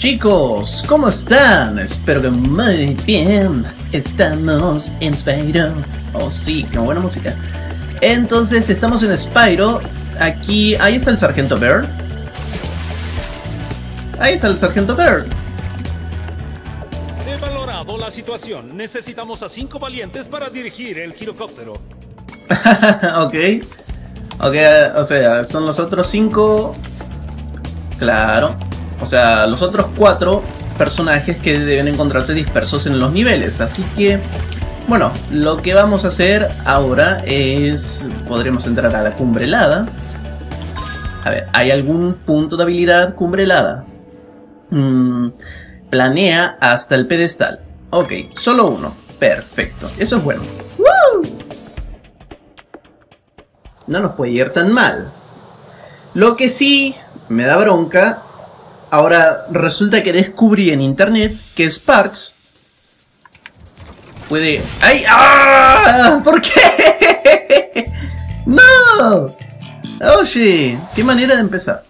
Chicos, ¿cómo están? Espero que muy bien. Estamos en Spyro. Oh sí, qué buena música. Entonces estamos en Spyro. Aquí, ahí está el Sargento Bird. Ahí está el Sargento Bird. He valorado la situación. Necesitamos a 5 valientes para dirigir el girocóptero. Ok. Ok, o sea, son los otros 5. Claro. O sea, los otros 4 personajes que deben encontrarse dispersos en los niveles. Así que, bueno, lo que vamos a hacer ahora es... Podremos entrar a la cumbre helada. A ver, ¿hay algún punto de habilidad cumbre helada? Planea hasta el pedestal. Ok, solo uno. Perfecto, eso es bueno. ¡Woo! No nos puede ir tan mal. Lo que sí me da bronca... Ahora, resulta que descubrí en internet que Sparx puede... ¡Ay! ¡Ah! ¿Por qué? ¡No! Oye, qué manera de empezar.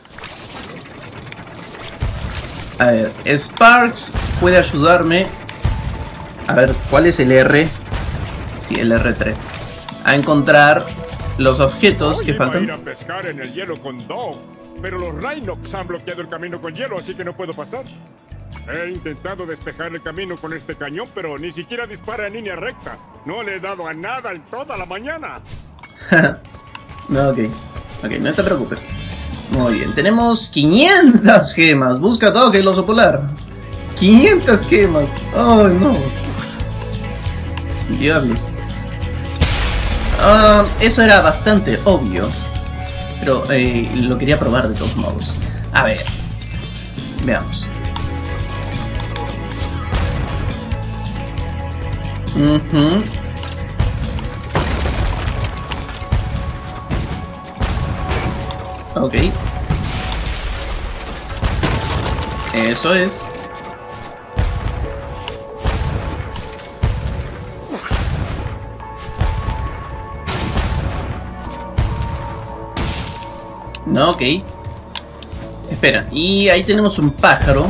A ver, Sparx puede ayudarme. A ver, ¿cuál es el R? Sí, el R3. A encontrar los objetos que faltan. Iba a ir a pescar en el hielo con Dog, pero los Rhinox han bloqueado el camino con hielo, así que no puedo pasar. He intentado despejar el camino con este cañón, pero ni siquiera dispara en línea recta. No le he dado a nada en toda la mañana. No, ok, no te preocupes. Muy bien, tenemos 500 gemas. Busca Dog, el oso polar. 500 gemas. Oh, no. Diablos. Eso era bastante obvio. Pero lo quería probar de todos modos. A ver. Veamos. Ok. Eso es. No, ok. Espera, y ahí tenemos un pájaro.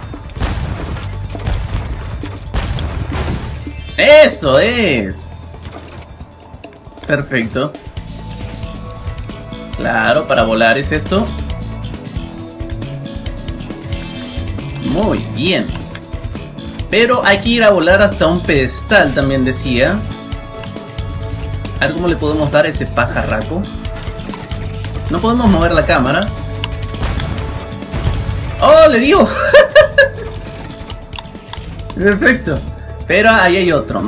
¡Eso es! Perfecto. Claro, para volar es esto. Muy bien. Pero hay que ir a volar hasta un pedestal, también decía. A ver cómo le podemos dar a ese pajarraco. No podemos mover la cámara. ¡Oh, le dio! Perfecto. Pero ahí hay otro.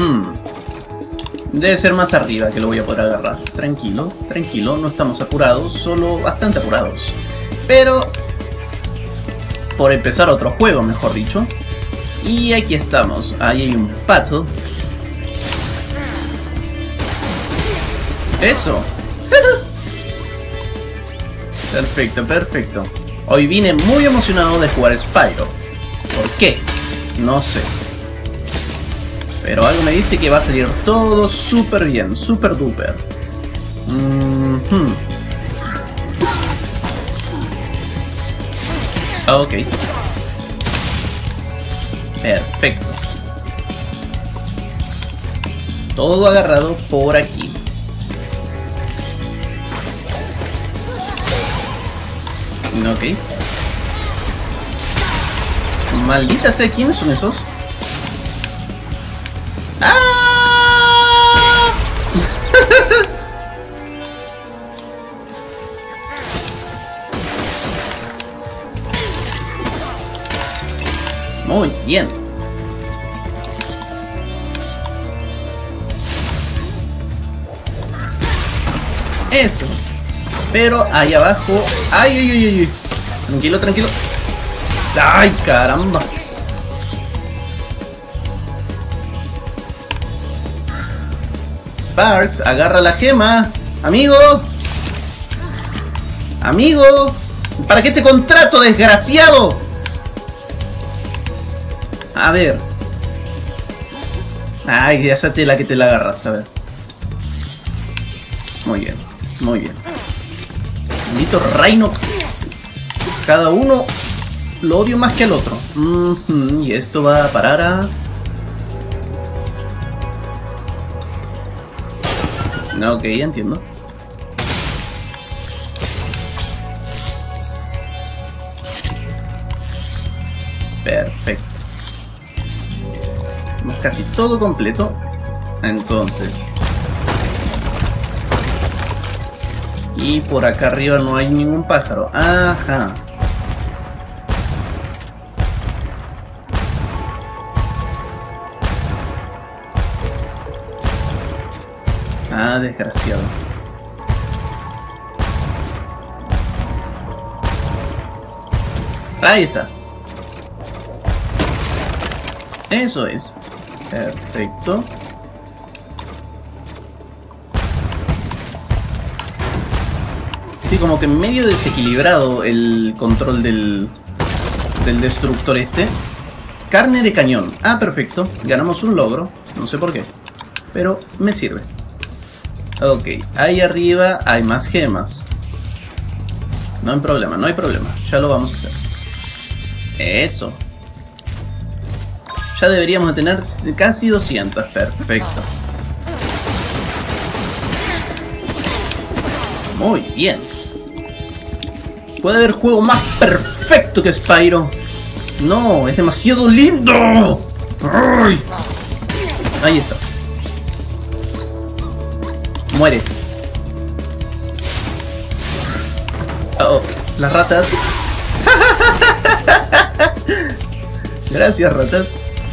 Debe ser más arriba que lo voy a poder agarrar. Tranquilo, tranquilo. No estamos apurados, solo bastante apurados. Pero... por empezar otro juego, mejor dicho. Y aquí estamos. Ahí hay un pato. ¡Eso! Perfecto, perfecto. Hoy vine muy emocionado de jugar Spyro. ¿Por qué? No sé. Pero algo me dice que va a salir todo súper bien, súper duper. Ok. Perfecto. Todo agarrado por aquí. Ok. Maldita sea, ¿quiénes son esos? ¡Ah! Muy bien. Eso. Pero ahí abajo... ¡Ay, ay, ay, ay! Tranquilo, tranquilo. ¡Ay, caramba! Sparx, agarra la gema. ¡Amigo! ¡Amigo! ¿Para qué te contrato, desgraciado? A ver. Ay, esa tela que te la agarras, a ver. Muy bien, muy bien. Maldito Rhino. Cada uno lo odio más que al otro. Y esto va a parar a... Ok, entiendo. Perfecto. Tenemos casi todo completo. Entonces... Y por acá arriba no hay ningún pájaro. Ajá. Ah, desgraciado. Ahí está. Eso es. Perfecto. Sí, como que medio desequilibrado el control del destructor este. Carne de cañón. Ah, perfecto. Ganamos un logro. No sé por qué. Pero me sirve. Ok, ahí arriba hay más gemas. No hay problema, no hay problema. Ya lo vamos a hacer. Eso. Ya deberíamos de tener casi 200. Perfecto. Muy bien. Puede haber juego más perfecto que Spyro. No, es demasiado lindo. ¡Ay! Ahí está. Muere. Oh, las ratas. Gracias, ratas.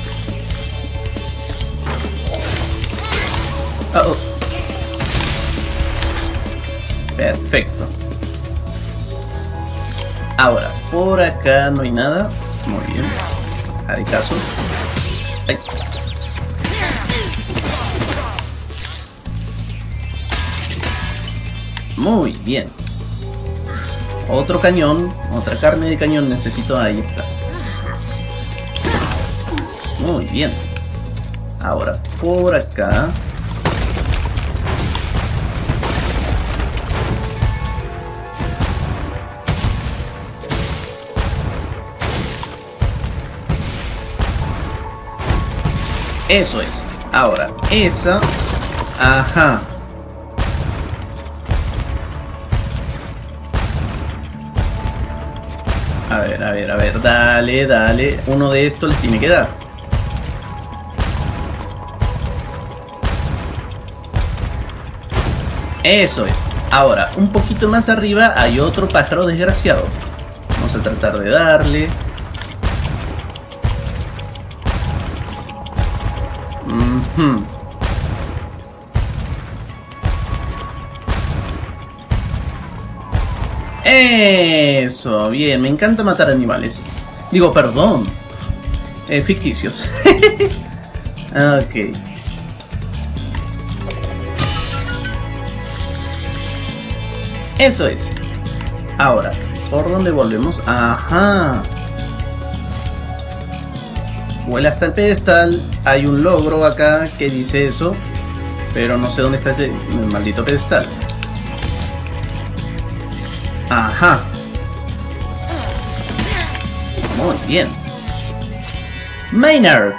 Oh. Perfecto. Ahora, por acá no hay nada. Muy bien. Haré caso. Ay. Muy bien. Otro cañón. Otra carne de cañón necesito. Ahí está. Muy bien. Ahora, por acá. Eso es. Ahora, esa... Ajá. A ver, a ver, a ver. Dale, dale. Uno de estos les tiene que dar. Eso es. Ahora, un poquito más arriba hay otro pájaro desgraciado. Vamos a tratar de darle. Eso, bien, me encanta matar animales. Digo, perdón. Ficticios. Ok. Eso es. Ahora, ¿por dónde volvemos? Ajá. Vuela hasta el pedestal. Hay un logro acá que dice eso. Pero no sé dónde está ese maldito pedestal. Ajá. Muy bien. Maynard.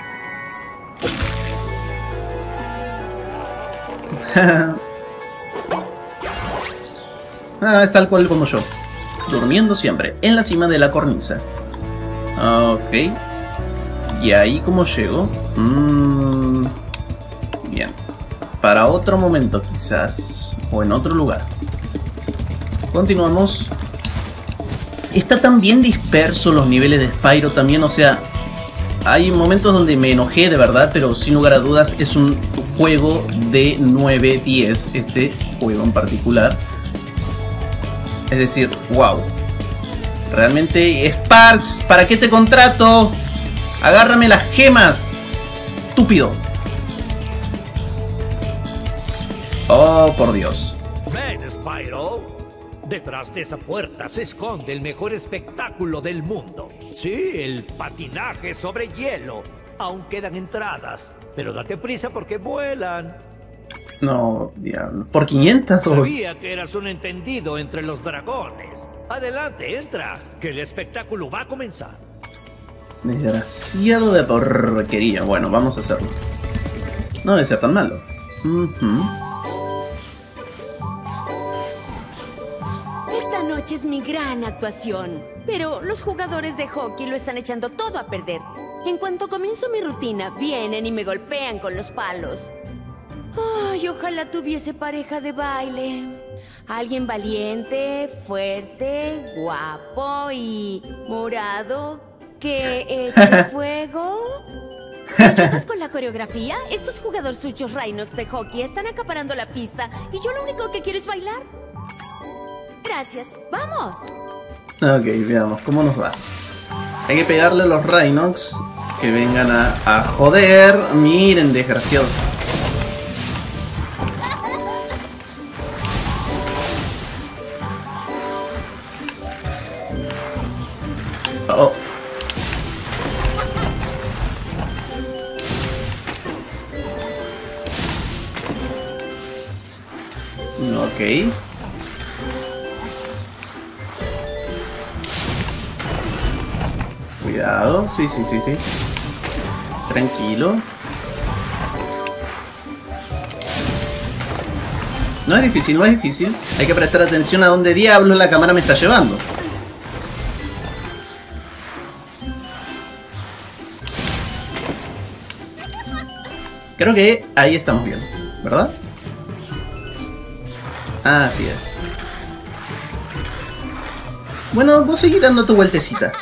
Ah, es tal cual como yo. Durmiendo siempre, en la cima de la cornisa. Ok. ¿Y ahí cómo llego? Bien. Para otro momento quizás. O en otro lugar. Continuamos. Está tan bien disperso los niveles de Spyro también, o sea, hay momentos donde me enojé de verdad, pero sin lugar a dudas es un juego de 9-10, este juego en particular. Es decir, wow. Realmente, Sparks, ¿para qué te contrato? Agárrame las gemas, estúpido. Oh, por Dios. Ven, Spyro. Detrás de esa puerta se esconde el mejor espectáculo del mundo. Sí, el patinaje sobre hielo. Aún quedan entradas, pero date prisa porque vuelan. No, diablo. ¿Por 500? Sabía que eras un entendido entre los dragones. Adelante, entra, que el espectáculo va a comenzar. Desgraciado de porquería. Bueno, vamos a hacerlo. No debe ser tan malo. Esta noche es mi gran actuación, pero los jugadores de hockey lo están echando todo a perder. En cuanto comienzo mi rutina, vienen y me golpean con los palos. Ay, ojalá tuviese pareja de baile. Alguien valiente, fuerte, guapo y morado que eche fuego. ¿Me ayudas con la coreografía? Estos jugadorzuchos Rhinox de hockey están acaparando la pista y yo lo único que quiero es bailar. Gracias, ¡vamos! Ok, veamos cómo nos va. Hay que pegarle a los Rhinox que vengan a joder. Miren, desgraciados. Oh. Ok. Cuidado, sí. Tranquilo. No es difícil, no es difícil. Hay que prestar atención a dónde diablos la cámara me está llevando. Creo que ahí estamos bien, ¿verdad? Así es. Bueno, vos seguís dando tu vueltecita.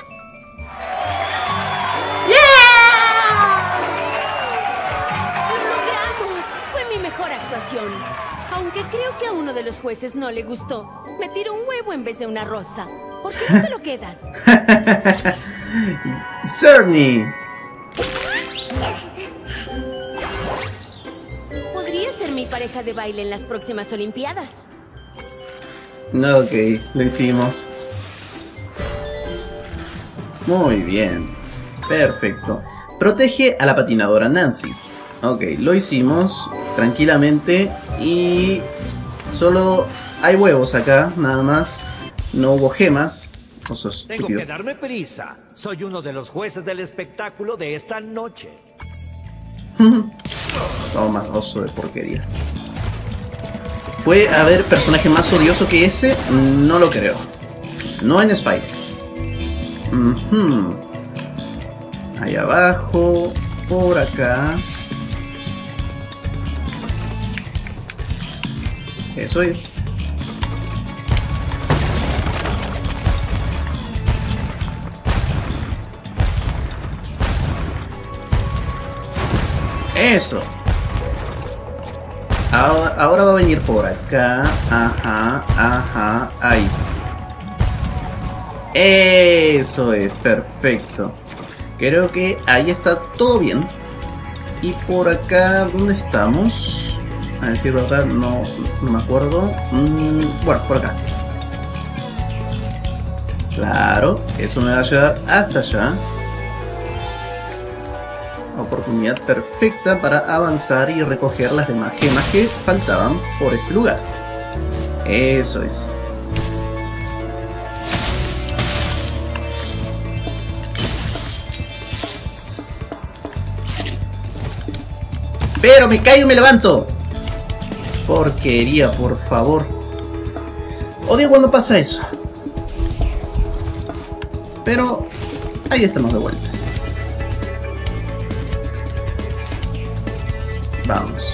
Aunque creo que a uno de los jueces no le gustó. Me tiró un huevo en vez de una rosa. ¿Por qué no te lo quedas? Cerny. Podría ser mi pareja de baile en las próximas Olimpiadas. Ok, lo hicimos. Muy bien. Perfecto. Protege a la patinadora Nancy. Ok, lo hicimos tranquilamente y solo hay huevos acá, nada más. No hubo gemas. Oso estúpido. Tengo que darme prisa. Soy uno de los jueces del espectáculo de esta noche. Toma, oso de porquería. ¿Puede haber personaje más odioso que ese? No lo creo. No en Spike. Ahí abajo, por acá. Eso es. Eso. Ahora va a venir por acá. Ajá, ahí. Eso es, perfecto. Creo que ahí está todo bien. Y por acá, ¿dónde estamos? A decir verdad, no me acuerdo. Bueno, por acá. Claro, eso me va a llevar hasta allá. Oportunidad perfecta para avanzar y recoger las demás gemas que faltaban por este lugar. Eso es. Pero me caigo y me levanto. Porquería, por favor. Odio cuando pasa eso. Pero ahí estamos de vuelta. Vamos.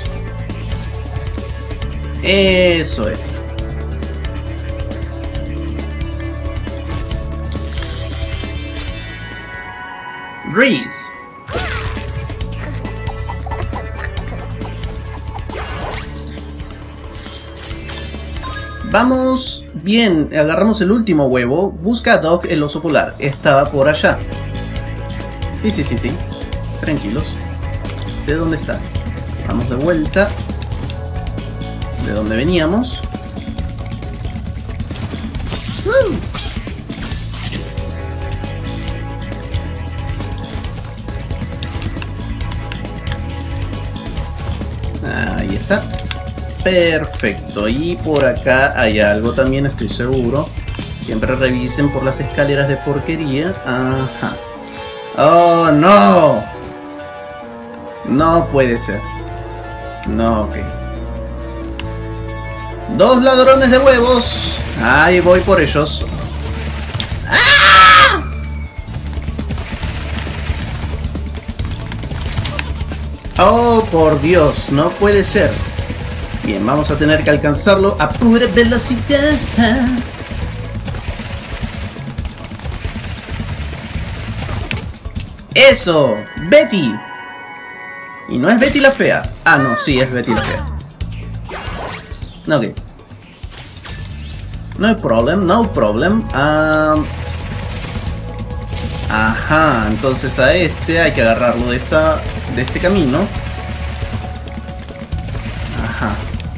Eso es. Reese. Vamos bien, agarramos el último huevo. Busca a Doc, el oso polar. Estaba por allá. Sí. Tranquilos. Sé dónde está. Vamos de vuelta. De donde veníamos. Ahí está. Perfecto. Y por acá hay algo también, estoy seguro. Siempre revisen por las escaleras de porquería. Ajá. ¡Oh, no! No puede ser. No, ok. 2 ladrones de huevos. Ahí voy por ellos. ¡Ah! Oh, por Dios, no puede ser. Bien, vamos a tener que alcanzarlo a pura velocidad. ¡Eso! ¡Betty! Y no es Betty la fea. Ah, no, sí, es Betty la fea. Ok. No problem, no problem. Ajá, entonces a este hay que agarrarlo de este camino. Ajá.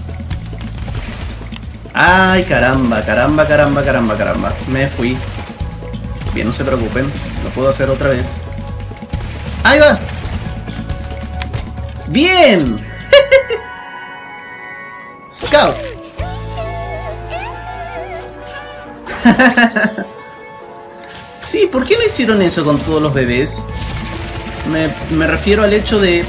Ay, caramba, caramba, caramba, caramba, caramba. Me fui. Bien, no se preocupen. Lo puedo hacer otra vez. ¡Ahí va! ¡Bien! Scout. Sí, ¿por qué no hicieron eso con todos los bebés? Me refiero al hecho de...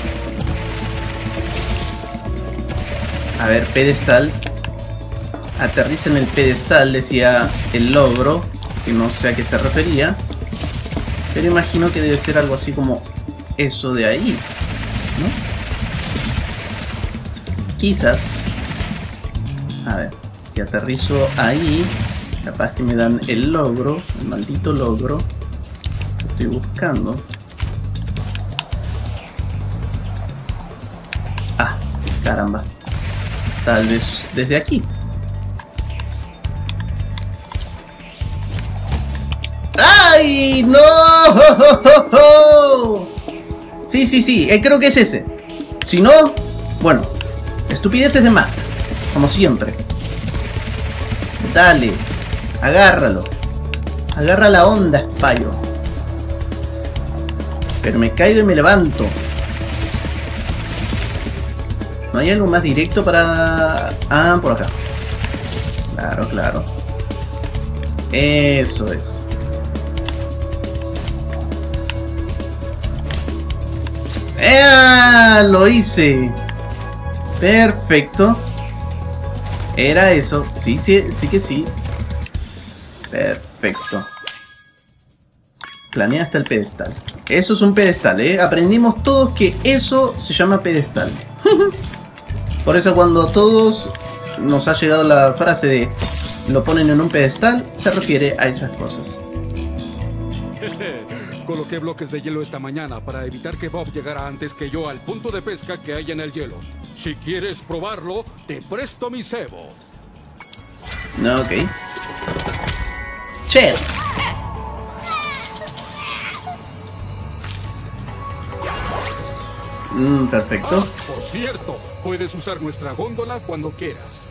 A ver, pedestal. Aterriza en el pedestal, decía el logro, que no sé a qué se refería. Pero imagino que debe ser algo así como eso de ahí, ¿no? Quizás. A ver, si aterrizo ahí, capaz que me dan el logro, el maldito logro que estoy buscando. Ah, caramba. Tal vez desde aquí. ¡Ay, no! Sí, sí, sí, creo que es ese. Si no, bueno, estupideces de Matt, como siempre. Dale, agárralo. Agarra la onda, Spyro. Pero me caigo y me levanto. ¿No hay algo más directo para...? Ah, por acá. Claro, claro. Eso es. ¡Ah! Lo hice. Perfecto. Era eso. Sí, sí, sí que sí. Perfecto. Planea hasta el pedestal. Eso es un pedestal, ¿eh? Aprendimos todos que eso se llama pedestal. Por eso cuando todos nos ha llegado la frase de lo ponen en un pedestal, se refiere a esas cosas. Coloqué bloques de hielo esta mañana para evitar que Bob llegara antes que yo al punto de pesca que hay en el hielo. Si quieres probarlo, te presto mi cebo. No, ok. Che. Perfecto. Por cierto, puedes usar nuestra góndola cuando quieras.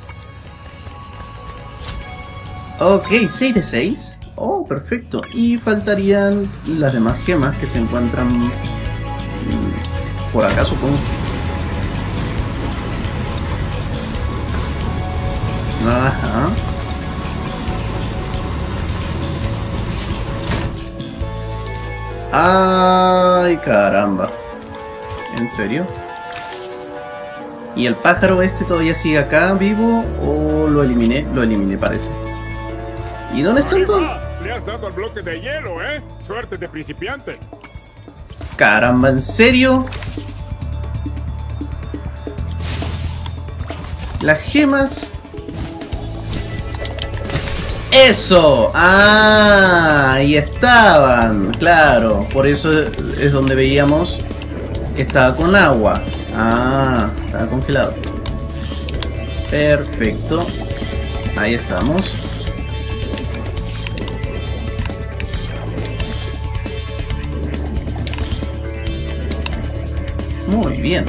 Ok, 6 de 6. Oh, perfecto. Y faltarían las demás gemas que se encuentran por acá, supongo. Ajá. Ay, caramba. ¿En serio? ¿Y el pájaro este todavía sigue acá vivo o lo eliminé? Lo eliminé, parece. ¿Y dónde están todos? Le has dado al bloque de hielo, ¿eh? Suerte de principiante. Caramba, ¿en serio? Las gemas... ¡Eso! ¡Ah! Ahí estaban. Claro, por eso es donde veíamos que estaba con agua. Ah, estaba congelado. Perfecto. Ahí estamos. Muy bien.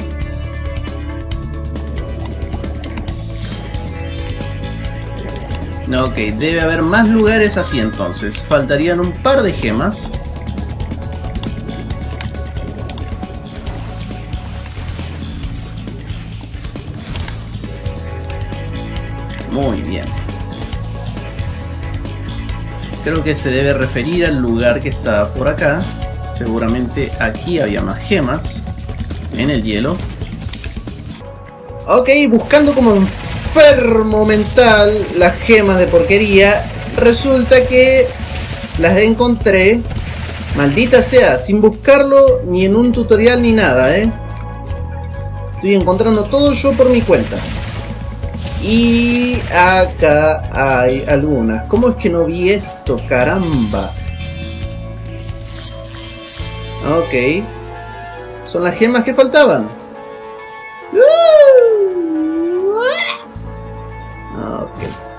Ok, debe haber más lugares así entonces. Faltarían un par de gemas. Muy bien. Creo que se debe referir al lugar que está por acá. Seguramente aquí había más gemas en el hielo. Ok, buscando como enfermo mental las gemas de porquería. Resulta que las encontré. Maldita sea, sin buscarlo ni en un tutorial ni nada, Estoy encontrando todo yo por mi cuenta. Y acá hay algunas. ¿Cómo es que no vi esto? Caramba. Ok. Son las gemas que faltaban. Ok.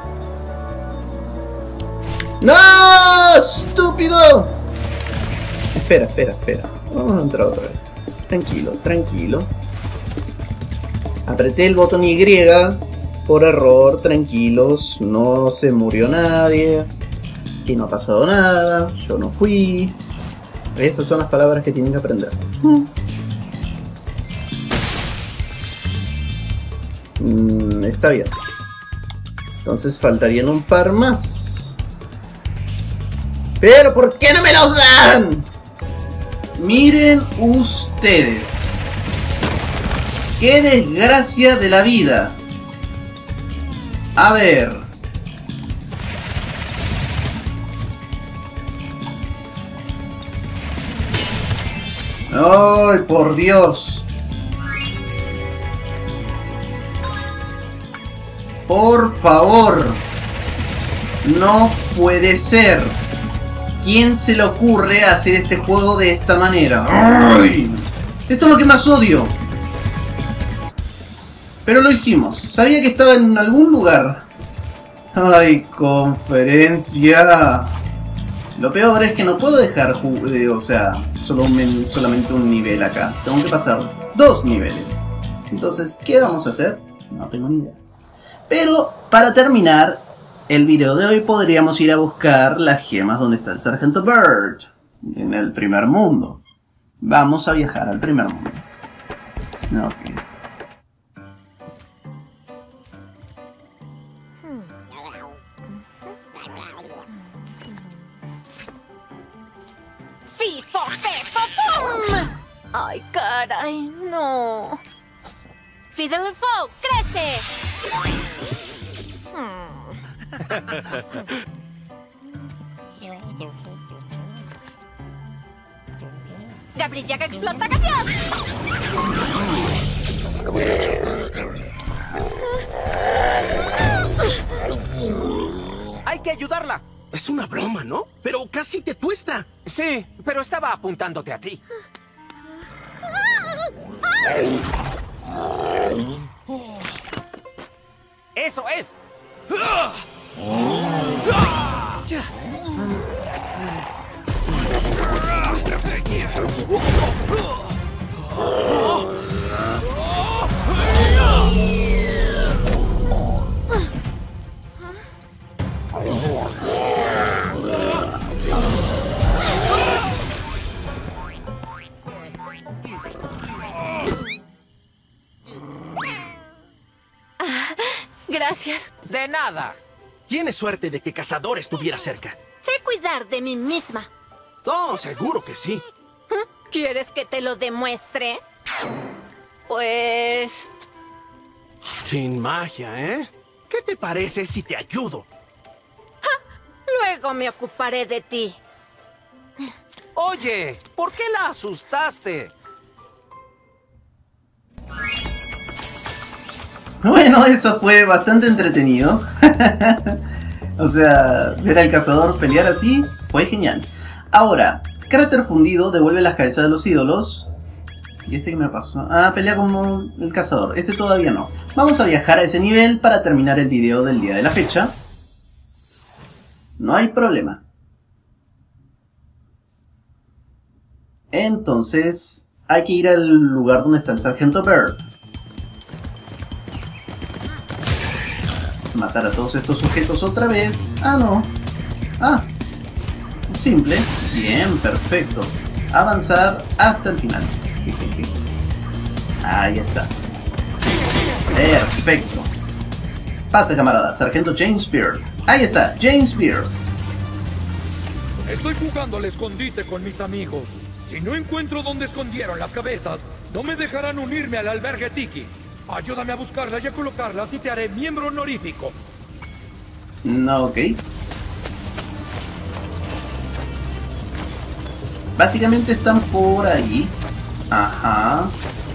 ¡No! ¡Estúpido! Espera. Vamos a entrar otra vez. Tranquilo. Apreté el botón Y por error, tranquilos. No se murió nadie. Aquí no ha pasado nada. Yo no fui. Esas son las palabras que tienen que aprender. Está bien. Entonces faltarían un par más. ¿Pero por qué no me los dan? Miren ustedes. ¡Qué desgracia de la vida! A ver. ¡Ay, por Dios! Por favor. No puede ser. ¿Quién se le ocurre hacer este juego de esta manera? ¡Ay! Esto es lo que más odio. Pero lo hicimos. Sabía que estaba en algún lugar. ¡Ay, conferencia! Lo peor es que no puedo dejar solamente un nivel acá. Tengo que pasar 2 niveles. Entonces, ¿qué vamos a hacer? No tengo ni idea. Pero, para terminar el video de hoy, podríamos ir a buscar las gemas donde está el Sargento Byrd. En el primer mundo. Vamos a viajar al primer mundo. Ok. ¡Ay, caray! ¡No! ¡Fiddlefo! ¡Crece! ¡Gabriella que explota! ¡Adiós! ¡Hay que ayudarla! Es una broma, ¿no? Pero casi te tuesta. Sí, pero estaba apuntándote a ti. ¡Eso es! Gracias. De nada. Tienes suerte de que Cazador estuviera cerca. Sé cuidar de mí misma. Oh, seguro que sí. ¿Quieres que te lo demuestre? Pues... Sin magia, ¿eh? ¿Qué te parece si te ayudo? Luego me ocuparé de ti. Oye, ¿por qué la asustaste? Bueno, eso fue bastante entretenido. O sea, ver al cazador pelear así fue genial. Ahora, Cráter Fundido devuelve las cabezas de los ídolos. ¿Y este qué me pasó? Ah, pelea como el cazador. Ese todavía no. Vamos a viajar a ese nivel para terminar el video del día de la fecha. No hay problema. Entonces, hay que ir al lugar donde está el Sargento Byrd. Matar a todos estos sujetos otra vez. Ah, no. Ah. Simple. Bien, perfecto. Avanzar hasta el final. Ahí estás. Perfecto. Pase, camarada. Sargento James Beard. Ahí está, James Beard. Estoy jugando al escondite con mis amigos. Si no encuentro dónde escondieron las cabezas, no me dejarán unirme al albergue Tiki. Ayúdame a buscarlas y a colocarlas y te haré miembro honorífico. No, ok. Básicamente están por ahí. Ajá.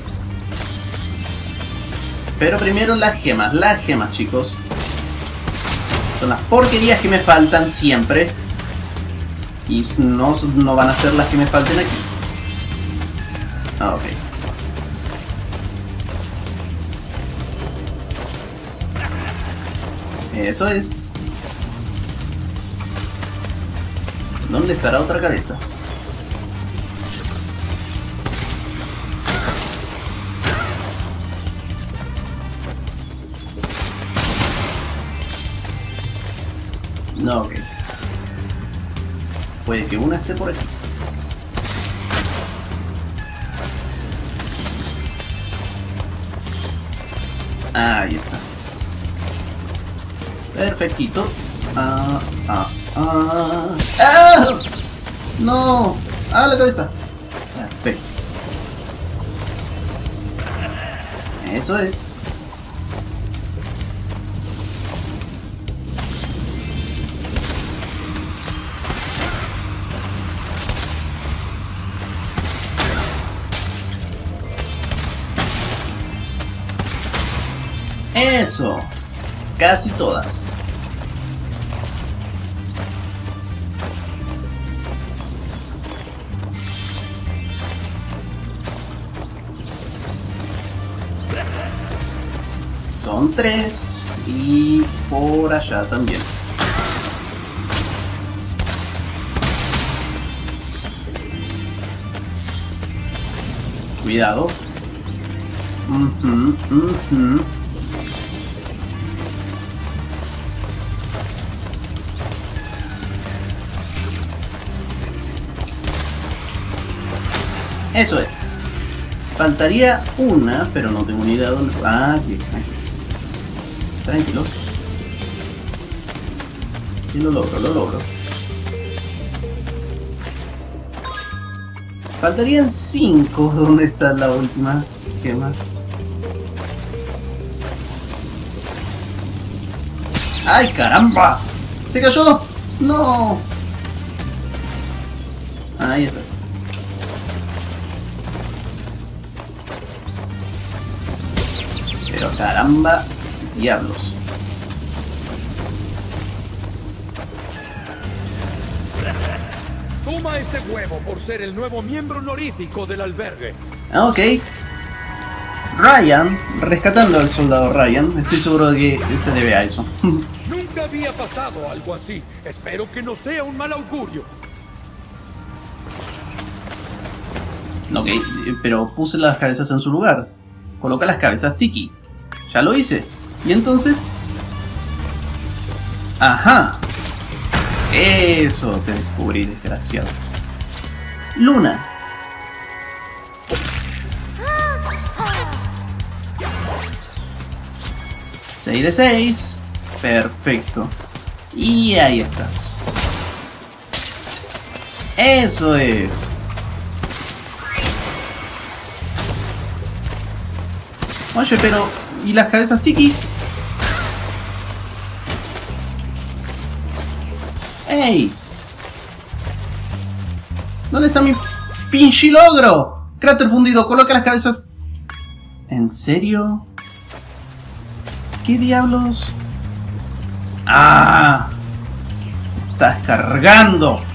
Pero primero las gemas, chicos. Son las porquerías que me faltan siempre. Y no van a ser las que me falten aquí. Ah, ok. Eso es. ¿Dónde estará otra cabeza? No, ok. Puede que una esté por aquí. Ahí está. Perfectito. ¡Ah! ¡No! ¡Ah, la cabeza! Perfecto. Eso es. Eso. Casi todas. Son 3 y por allá también. Cuidado. Eso es. Faltaría una, pero no tengo ni idea de dónde. Ah, aquí. Tranquilos. Y lo logro. Faltarían 5. ¿Dónde está la última gema? ¡Ay, caramba! ¡Se cayó! ¡No! Ahí está. Pero caramba, diablos. Toma este huevo por ser el nuevo miembro honorífico del albergue. Ah, ok. Ryan, rescatando al soldado Ryan. Estoy seguro de que se debe a eso. Nunca había pasado algo así. Espero que no sea un mal augurio. Ok, pero puse las cabezas en su lugar. Coloca las cabezas Tiki. Ya lo hice. ¿Y entonces? ¡Ajá! Eso te descubrí, desgraciado. Luna. ¡6 de 6! Perfecto. Y ahí estás. ¡Eso es! Oye, pero... ¿y las cabezas Tiki? ¡Ey! ¿Dónde está mi pinche logro? Cráter fundido, coloca las cabezas... ¿En serio? ¿Qué diablos? ¡Ah! ¡Estás cargando!